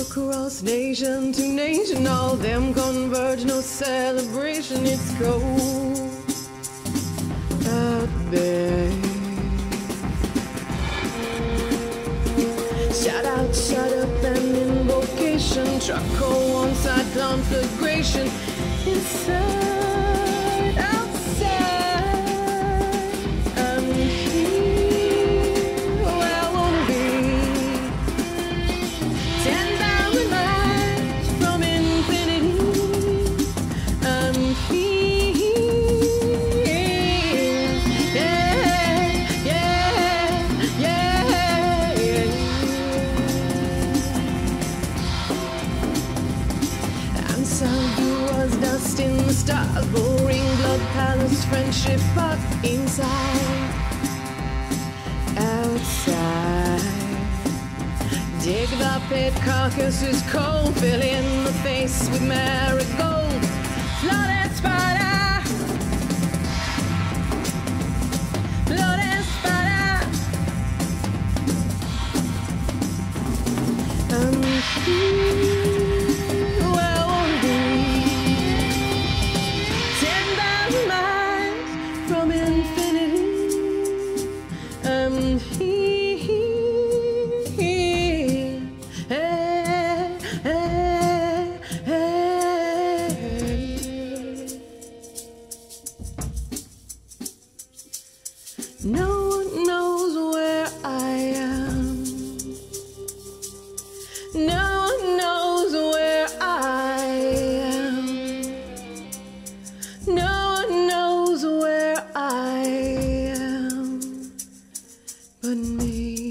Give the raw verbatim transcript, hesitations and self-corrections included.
across nation to nation, all them converge, no celebration. It's cold out there. Shout out, shut up, and invocation. Charcoal one side, conflagration. Inside, outside, I'm here where I wanna be. Ten thousand miles from infinity. I'm here. Yeah, yeah, yeah, yeah. I'm sorry was dust in the stars, boring blood palace, friendship park. Inside, outside, dig the pit, carcass is cold. Fill in the face with marigold. Blood and spider, blood and spider. I'm here. From infinity, I'm here. Hey, hey, hey. No one knows where I am. No one knows where I am. No one knows where I am but me.